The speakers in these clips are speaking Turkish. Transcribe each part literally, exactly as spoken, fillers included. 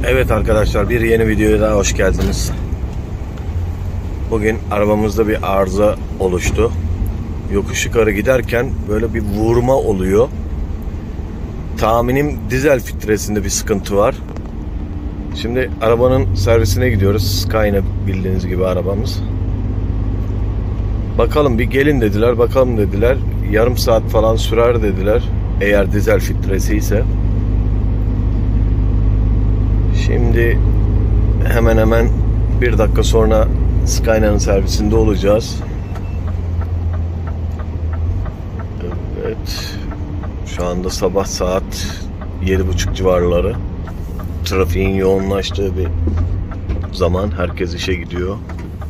Evet arkadaşlar, bir yeni videoya daha hoş geldiniz. Bugün arabamızda bir arıza oluştu. Yokuş yukarı giderken böyle bir vurma oluyor. Tahminim dizel filtresinde bir sıkıntı var. Şimdi arabanın servisine gidiyoruz. Skyline, bildiğiniz gibi arabamız. Bakalım bir gelin dediler, bakalım dediler. Yarım saat falan sürer dediler. Eğer dizel filtresi ise. Şimdi hemen hemen bir dakika sonra Skyline'ın servisinde olacağız. Evet. Şu anda sabah saat yedi buçuk civarları. Trafiğin yoğunlaştığı bir zaman. Herkes işe gidiyor.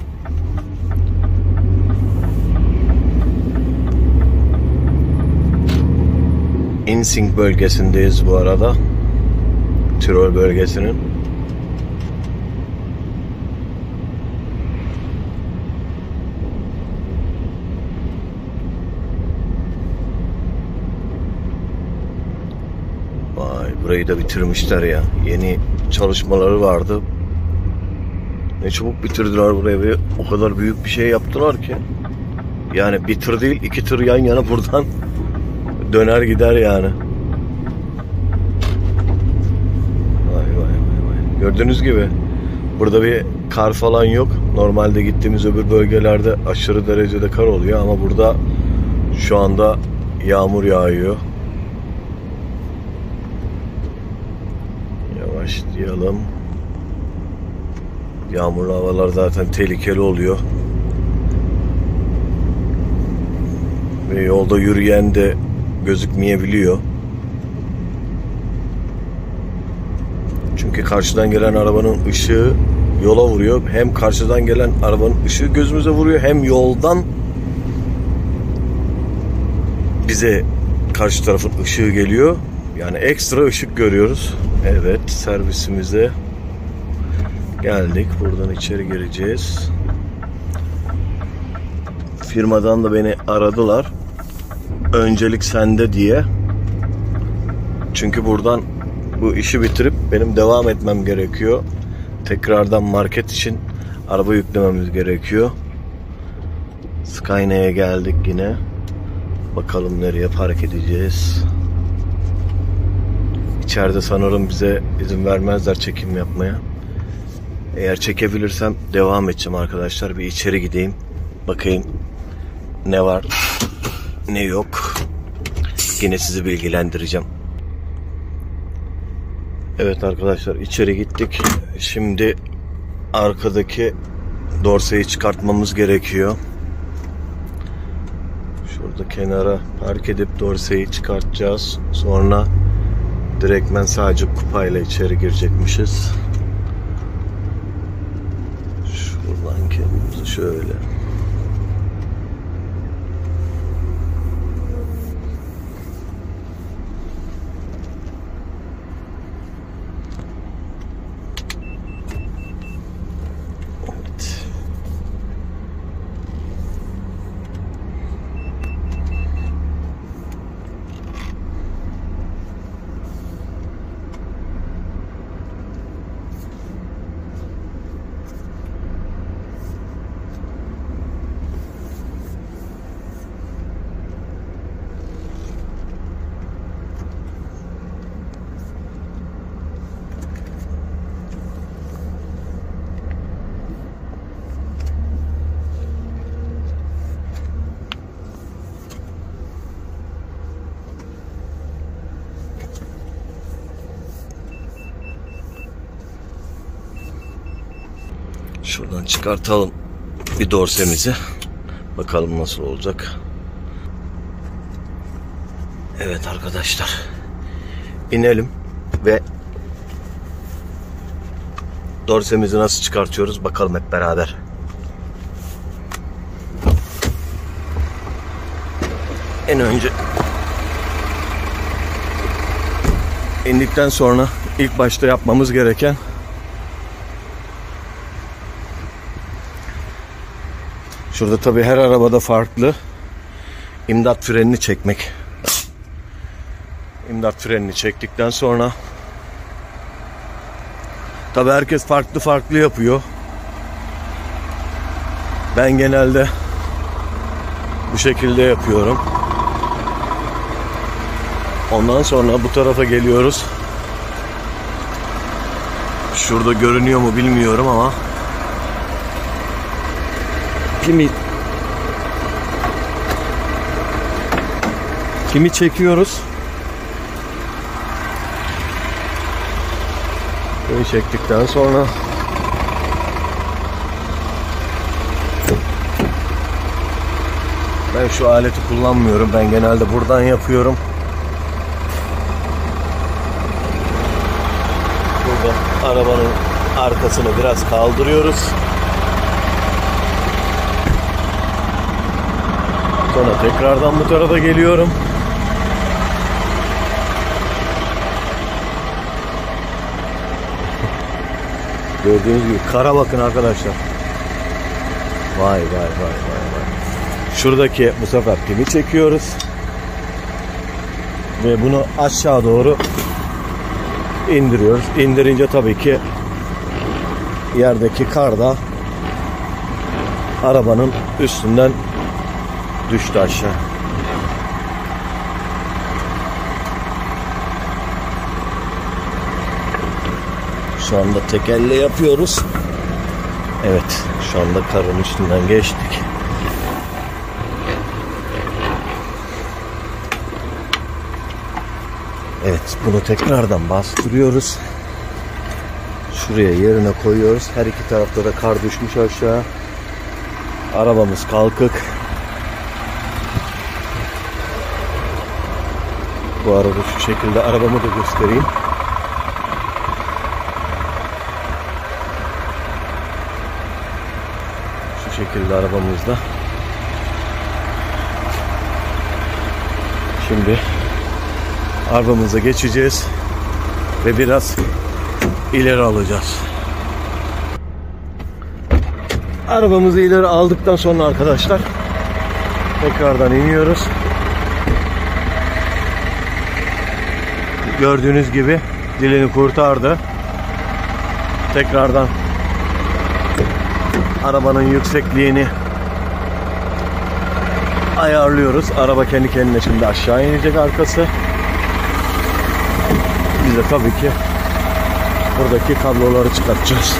Insing bölgesindeyiz bu arada. Tirol bölgesinin. Vay, burayı da bitirmişler ya. Yeni çalışmaları vardı. Ne çabuk bitirdiler burayı ve o kadar büyük bir şey yaptılar ki. Yani bir tır değil, iki tır yan yana buradan döner gider yani. Gördüğünüz gibi burada bir kar falan yok. Normalde gittiğimiz öbür bölgelerde aşırı derecede kar oluyor ama burada şu anda yağmur yağıyor. Yavaşlayalım. Yağmurlu havalar zaten tehlikeli oluyor. Ve yolda yürüyen de gözükmeyebiliyor. Çünkü karşıdan gelen arabanın ışığı yola vuruyor. Hem karşıdan gelen arabanın ışığı gözümüze vuruyor, hem yoldan bize karşı tarafın ışığı geliyor. Yani ekstra ışık görüyoruz. Evet, servisimize geldik. Buradan içeri gireceğiz. Firmadan da beni aradılar. Öncelik sende diye. Çünkü buradan bu işi bitirip benim devam etmem gerekiyor. Tekrardan market için araba yüklememiz gerekiyor. Skyline'e geldik yine. Bakalım nereye park edeceğiz. İçeride sanırım bize izin vermezler çekim yapmaya. Eğer çekebilirsem devam edeceğim arkadaşlar. Bir içeri gideyim. Bakayım ne var ne yok. Yine sizi bilgilendireceğim. Evet arkadaşlar, içeri gittik. Şimdi arkadaki dorseyi çıkartmamız gerekiyor. Şurada kenara park edip dorseyi çıkartacağız. Sonra direktmen sadece kupayla içeri girecekmişiz. Şuradan kendimizi şöyle. Şuradan çıkartalım bir dorsemizi. Bakalım nasıl olacak. Evet arkadaşlar, inelim ve dorsemizi nasıl çıkartıyoruz bakalım hep beraber. En önce indikten sonra ilk başta yapmamız gereken şurada tabii her arabada farklı imdat frenini çekmek. İmdat frenini çektikten sonra Tabii herkes farklı farklı yapıyor. Ben genelde bu şekilde yapıyorum. Ondan sonra bu tarafa geliyoruz. Şurada görünüyor mu bilmiyorum ama Kimi Kimi çekiyoruz. Kimi çektikten sonra ben şu aleti kullanmıyorum. Ben genelde buradan yapıyorum. Burada arabanın arkasını biraz kaldırıyoruz. Sonra tekrardan bu tarafa geliyorum. Gördüğünüz gibi kara bakın arkadaşlar. Vay vay vay vay vay. Şuradaki bu sefer pimi çekiyoruz. Ve bunu aşağı doğru indiriyoruz. İndirince tabii ki yerdeki kar da arabanın üstünden düştü aşağı. Şu anda tek elle yapıyoruz. Evet, şu anda karın üstünden geçtik. Evet, bunu tekrardan bastırıyoruz. Şuraya yerine koyuyoruz. Her iki tarafta da kar düşmüş aşağı. Arabamız kalkık. Bu arada şu şekilde arabamı da göstereyim. Şu şekilde arabamızda. Şimdi arabamıza geçeceğiz ve biraz ileri alacağız. Arabamızı ileri aldıktan sonra arkadaşlar tekrardan iniyoruz. Gördüğünüz gibi dilini kurtardı. Tekrardan arabanın yüksekliğini ayarlıyoruz. Araba kendi kendine şimdi aşağı inecek arkası. Biz de tabii ki buradaki kabloları çıkartacağız.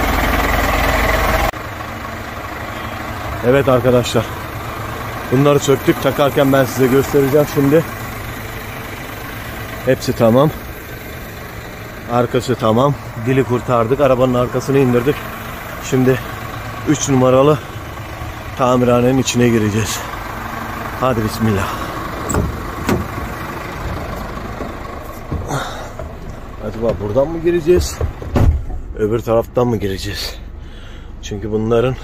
Evet arkadaşlar. Bunları söktük. Takarken ben size göstereceğim şimdi. Hepsi tamam. Arkası tamam. Dili kurtardık. Arabanın arkasını indirdik. Şimdi üç numaralı tamirhanenin içine gireceğiz. Hadi bismillah. Acaba buradan mı gireceğiz? Öbür taraftan mı gireceğiz? Çünkü bunların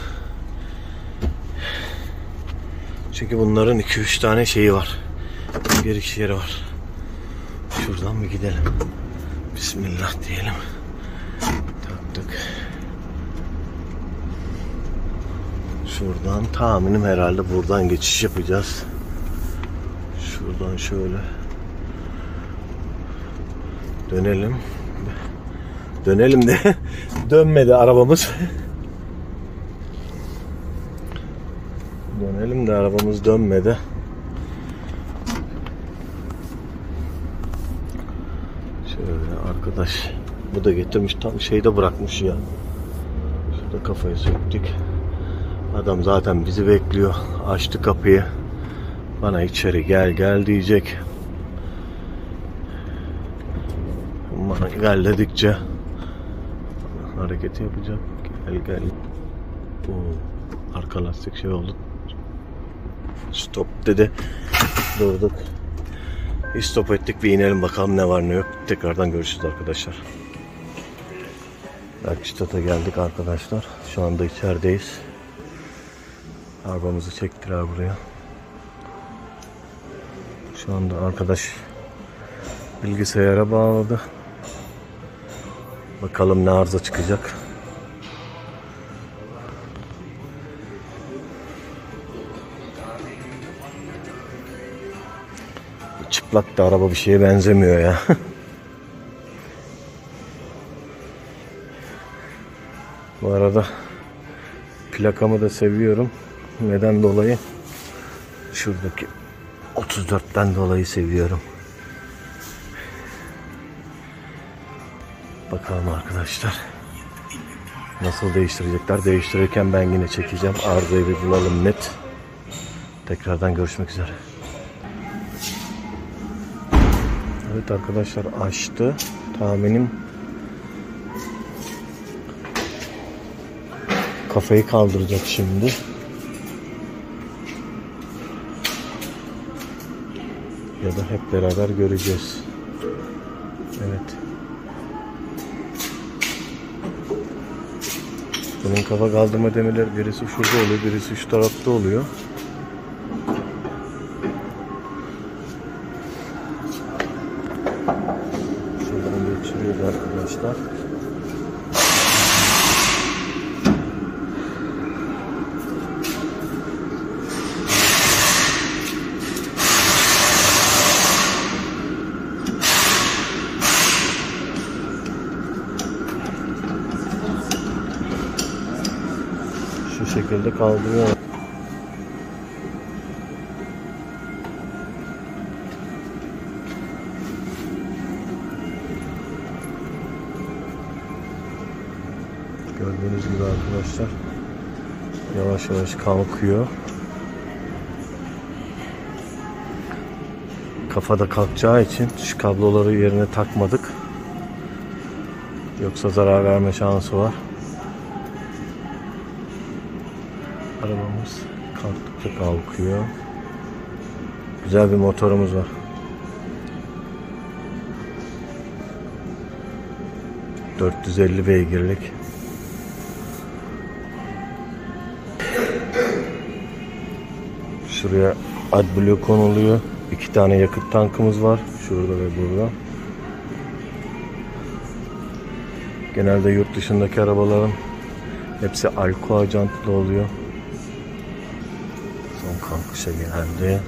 Çünkü bunların iki üç tane şeyi var. Giriş yeri var. Şuradan mı gidelim? Bismillah diyelim. Taktık. Şuradan tahminim herhalde buradan geçiş yapacağız. Şuradan şöyle dönelim. Dönelim de dönmedi arabamız. Dönelim de arabamız dönmedi. Şöyle arkadaş, bu da getirmiş tam şeyde bırakmış ya. Şurada kafayı söktük. Adam zaten bizi bekliyor. Açtı kapıyı. Bana içeri gel gel diyecek. Bana gel dedikçe hareketi yapacak. Gel gel. Oo, arka lastik şey oldu. Stop dedi. Durduk. Stop ettik, bir inelim bakalım ne var ne yok. Tekrardan görüşürüz arkadaşlar. Berkşitat'a geldik arkadaşlar. Şu anda içerideyiz. Arabamızı çektiler buraya. Şu anda arkadaş bilgisayara bağladı. Bakalım ne arıza çıkacak. Çıplak da araba bir şeye benzemiyor ya. Bu arada plakamı da seviyorum. Neden dolayı? Şuradaki otuz dörtten dolayı seviyorum. Bakalım arkadaşlar. Nasıl değiştirecekler? Değiştirirken ben yine çekeceğim. Arızayı bir bulalım net. Tekrardan görüşmek üzere. Evet arkadaşlar, açtı. Tahminim kafayı kaldıracak şimdi. Ya da hep beraber göreceğiz. Evet. Bunun kafa kaldırma demirleri birisi şurada oluyor, birisi şu tarafta oluyor. Şuradan geçiriyoruz arkadaşlar. Şu şekilde kaldırıyor. Gördüğünüz gibi arkadaşlar yavaş yavaş kalkıyor. Kafada kalkacağı için şu kabloları yerine takmadık. Yoksa zarar verme şansı var. Arabamız kalktıkça kalkıyor. Güzel bir motorumuz var. dört yüz elli beygirlik. Şuraya AdBlue konuluyor. İki tane yakıt tankımız var. Şurada ve burada. Genelde yurt dışındaki arabaların hepsi Alcoa jantlı oluyor. Son kalkışa geldi.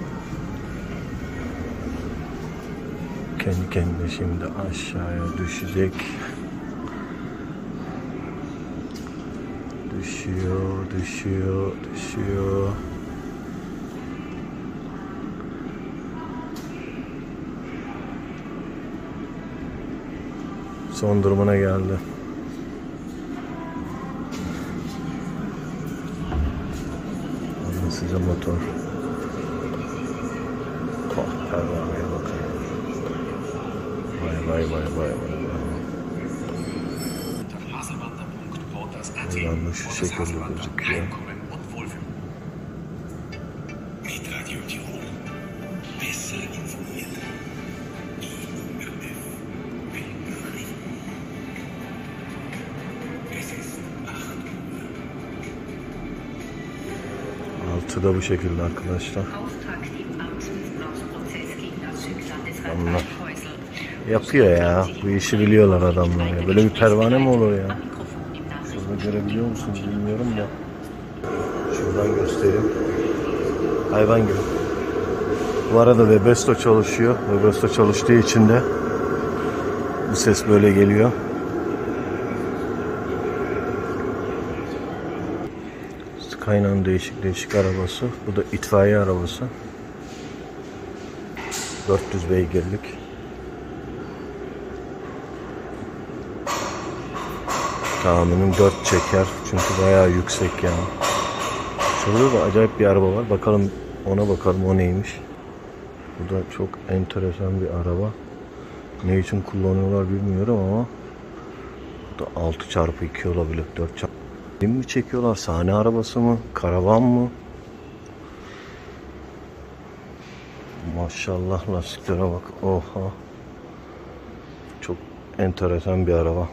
Kendi kendine şimdi aşağıya düşecek. Düşüyor, düşüyor, düşüyor. Son durumuna geldi. Size motor. Oh, pervaneye bakın. Vay vay vay vay vay. Buradan şu şekilde gözüküyor. Altı da bu şekilde arkadaşlar. Onlar yapıyor ya. Bu işi biliyorlar adamlar ya. Böyle bir pervane mi olur ya? Şurada görebiliyor musunuz bilmiyorum da. Şuradan göstereyim. Hayvan gibi. Bu arada Webasto çalışıyor. Webasto çalıştığı için de bu ses böyle geliyor. Kaynağın değişik değişik arabası. Bu da itfaiye arabası. dört yüz beygirlik. Tahminim dört çeker. Çünkü bayağı yüksek yani. Şurada da acayip bir araba var. Bakalım ona bakalım o neymiş. Bu da çok enteresan bir araba. Ne için kullanıyorlar bilmiyorum ama bu da altı çarpı iki olabilir. dört çarpı mi çekiyorlar? Sahne arabası mı? Karavan mı? Maşallah lastiklere bak. Oha. Çok enteresan bir araba.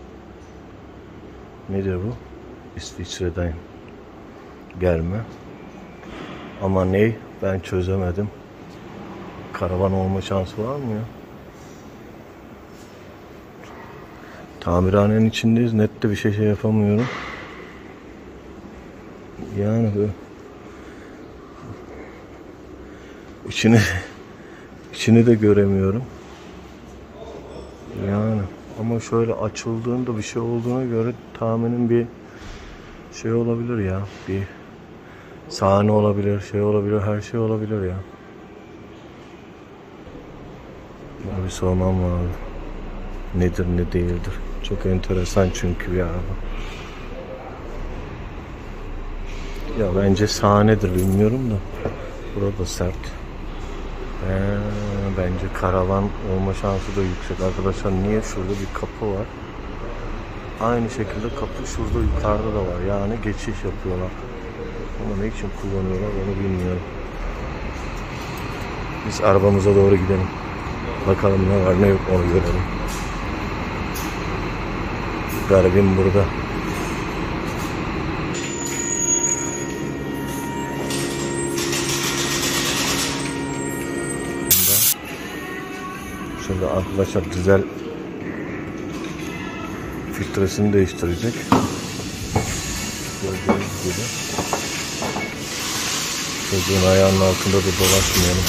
Nedir bu? İsviçre'den gelme. Ama ne? Ben çözemedim. Karavan olma şansı var mı ya? Tamirhanenin içindeyiz. Nette bir şey şey yapamıyorum. Yani bu içini içini de göremiyorum. Yani Ama şöyle açıldığında bir şey olduğuna göre tahminim bir şey olabilir ya. Bir sahne olabilir, şey olabilir, her şey olabilir ya. Bunu bir sormam lazım. Nedir ne değildir. Çok enteresan çünkü bir araba. Ya bence sahnedir, bilmiyorum da. Burada sert. Ee, bence karavan olma şansı da yüksek. Arkadaşlar niye? Şurada bir kapı var. Aynı şekilde kapı şurada yukarıda da var. Yani geçiş yapıyorlar. Ama ne için kullanıyorlar onu bilmiyorum. Biz arabamıza doğru gidelim. Bakalım ne var ne yok onu görelim. Garibim burada. Şimdi arkadaşlar güzel filtresini değiştirecek. Gördüğünüz gibi. Çocuğun ayağının altında da dolaşmayalım.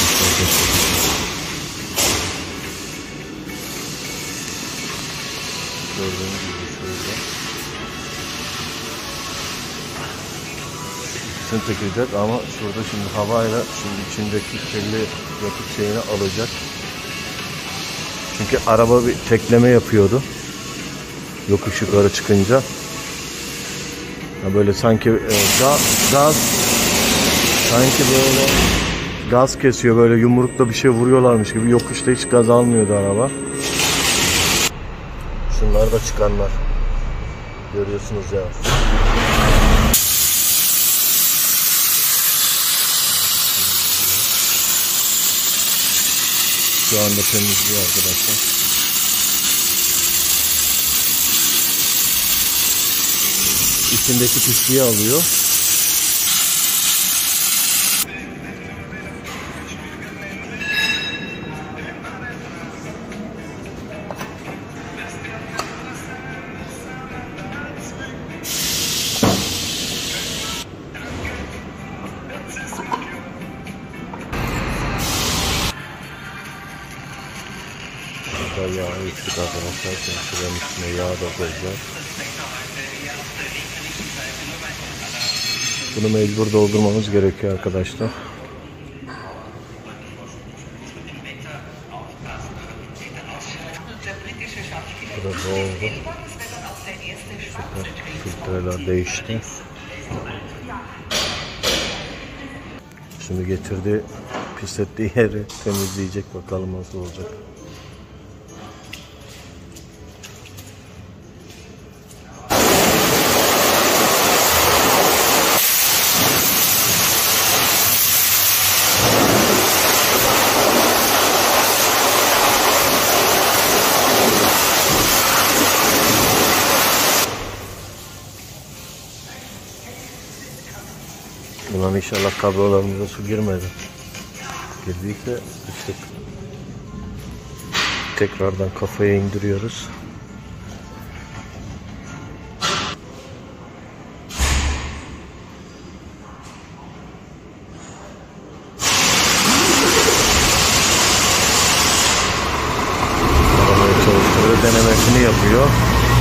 Gördüğünüz gibi şöyle. İkisini takacak ama şurada şimdi havayla şimdi içindeki kirli yakıt şeyini alacak. Çünkü araba bir tekleme yapıyordu. Yokuş yukarı çıkınca. Ya böyle sanki e, gaz, gaz sanki böyle gaz kesiyor, böyle yumrukla bir şey vuruyorlarmış gibi. Yokuşta hiç gaz almıyordu araba. Şunlar da çıkanlar. Görüyorsunuz ya. Şu anda temizliyor arkadaşlar. İçindeki pisliği alıyor. Burada yağ eksik arkadaşlar. Şimdi şuranın üstüne yağ da koyacağız. Bunu mecbur doldurmamız gerekiyor arkadaşlar. Burada doldu. Süper. Filtreler değişti. Şimdi getirdiği pislettiği yeri temizleyecek, bakalım nasıl olacak. Ulan inşallah kablolarımıza su girmedi. Girdiyse işte tekrardan kafaya indiriyoruz. Arabayı çalıştırıyor, denemesini yapıyor.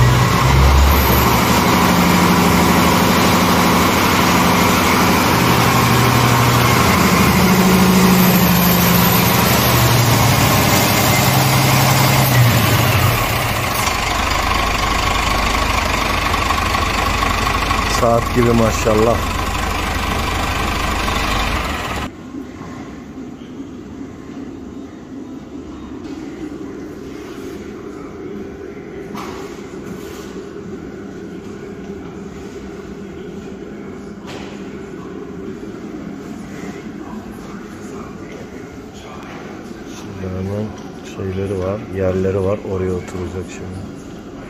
Saat gibi maşallah. Şimdi hemen şeyleri var, yerleri var. Oraya oturacak şimdi.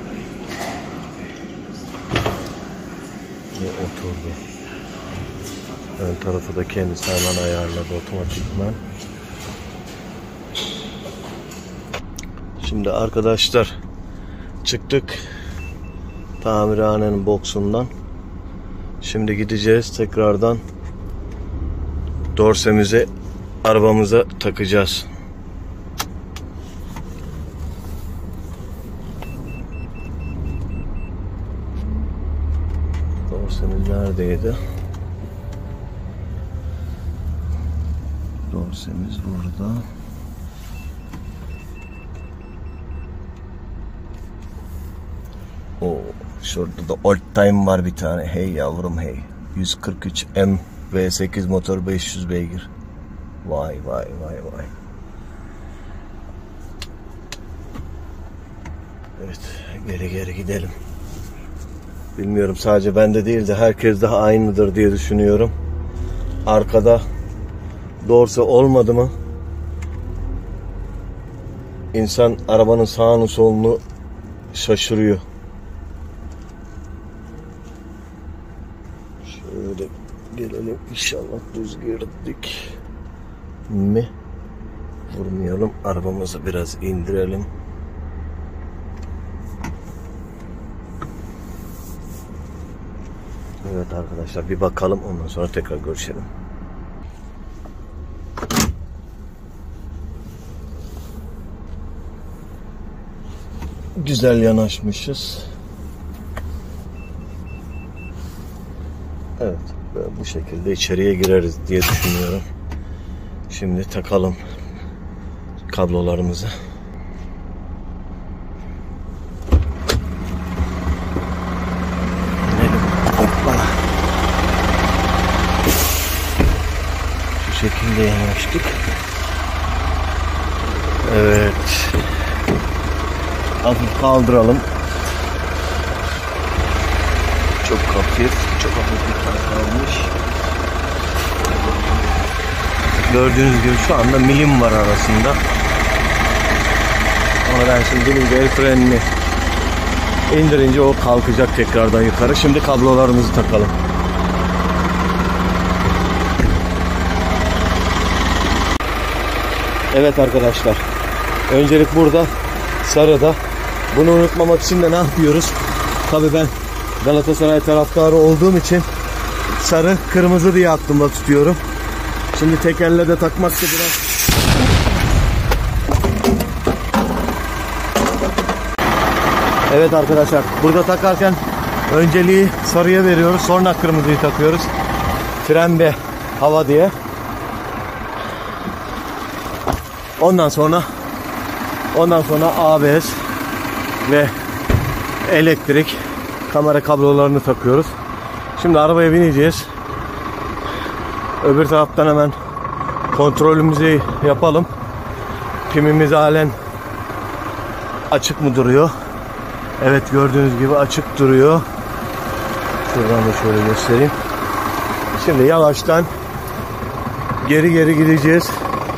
Oturdu. Ön tarafı da kendisi hemen ayarladı otomatikman. Şimdi arkadaşlar çıktık tamirhanenin boksundan. Şimdi gideceğiz tekrardan dorsemize, arabamıza takacağız. Dorsemiz neredeydi? Dorsemiz burada. Oo, şurada da old time var bir tane. Hey yavrum hey. yüz kırk üç M V sekiz motor, beş yüz beygir. Vay vay vay vay. Evet, geri geri gidelim. Bilmiyorum, sadece bende değil de herkes de aynıdır diye düşünüyorum. Arkada dorse olmadı mı İnsan arabanın sağını solunu şaşırıyor. Şöyle gelelim, inşallah düz girdik mi? Vurmayalım, arabamızı biraz indirelim. Evet arkadaşlar, bir bakalım, ondan sonra tekrar görüşelim. Güzel yanaşmışız. Evet, bu şekilde içeriye gireriz diye düşünüyorum. Şimdi takalım kablolarımızı. Şu şekilde yanaştık. Evet. Hafif kaldıralım. Çok hafif, çok hafif bir kalmış. Gördüğünüz gibi şu anda milim var arasında. Ama ben şimdi bilince el frenini indirince o kalkacak tekrardan yukarı. Şimdi kablolarımızı takalım. Evet arkadaşlar. Öncelik burada sarıda. Bunu unutmamak için de ne yapıyoruz? Tabii ben Galatasaray taraftarı olduğum için sarı kırmızı diye aklımda tutuyorum. Şimdi tekerle de takmak da biraz evet arkadaşlar, burada takarken önceliği sarıya veriyoruz, sonra kırmızıyı takıyoruz. Fren ve hava diye. Ondan sonra ondan sonra A B S ve elektrik kamera kablolarını takıyoruz. Şimdi arabaya bineceğiz. Öbür taraftan hemen kontrolümüzü yapalım. Pimimiz halen açık mı duruyor? Evet, gördüğünüz gibi açık duruyor. Şuradan da şöyle göstereyim. Şimdi yavaştan geri geri gideceğiz.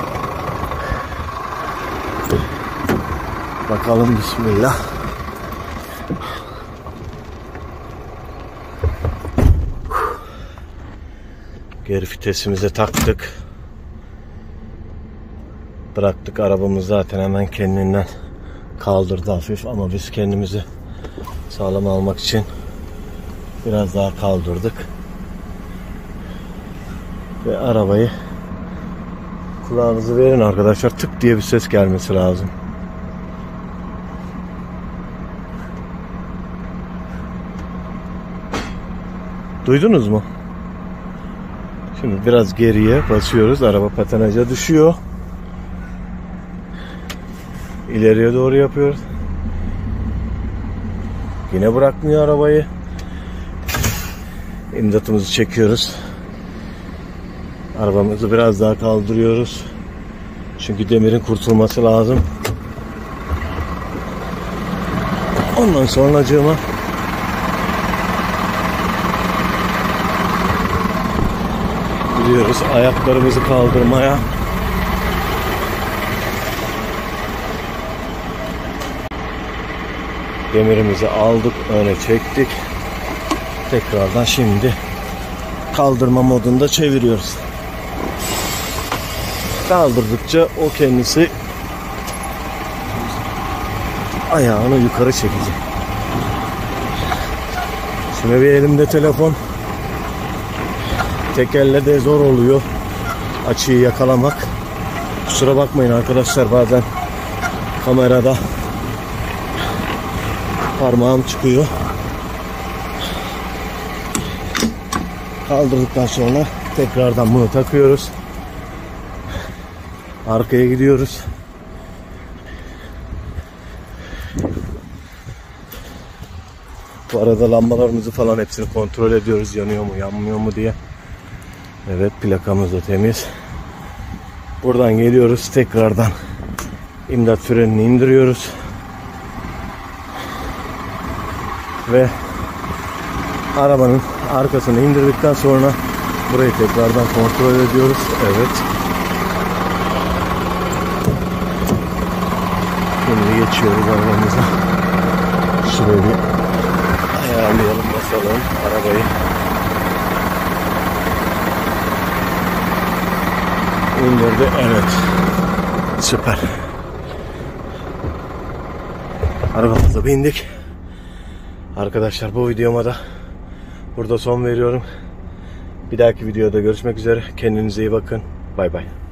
Bakalım, bismillah. Geri vitesimize taktık. Bıraktık, arabamız zaten hemen kendinden kaldırdı hafif, ama biz kendimizi sağlam almak için biraz daha kaldırdık. Ve arabayı, kulağınızı verin arkadaşlar, tık diye bir ses gelmesi lazım. Duydunuz mu? Şimdi biraz geriye basıyoruz. Araba patinaja düşüyor. İleriye doğru yapıyoruz. Yine bırakmıyor arabayı. İmdatımızı çekiyoruz. Arabamızı biraz daha kaldırıyoruz. Çünkü demirin kurtulması lazım. Ondan sonracığıma gidiyoruz ayaklarımızı kaldırmaya. Demirimizi aldık, öne çektik. Tekrardan şimdi kaldırma modunda çeviriyoruz. Kaldırdıkça o kendisi ayağını yukarı çekecek. Şimdi bir elimde telefon. Tek elle de zor oluyor açıyı yakalamak. Kusura bakmayın arkadaşlar, bazen kamerada parmağım çıkıyor. Kaldırdıktan sonra tekrardan bunu takıyoruz. Arkaya gidiyoruz. Bu arada lambalarımızı falan hepsini kontrol ediyoruz. Yanıyor mu, yanmıyor mu diye. Evet, plakamız da temiz. Buradan geliyoruz. Tekrardan imdat frenini indiriyoruz. Ve arabanın arkasını indirdikten sonra burayı tekrardan kontrol ediyoruz. Evet. Şimdi geçiyoruz arabamıza. Şurayı bir ayarlayalım, basalım arabayı. İndirdi. Evet. Süper. Arabamıza bindik. Arkadaşlar, bu videoma da burada son veriyorum. Bir dahaki videoda görüşmek üzere. Kendinize iyi bakın. Bay bay.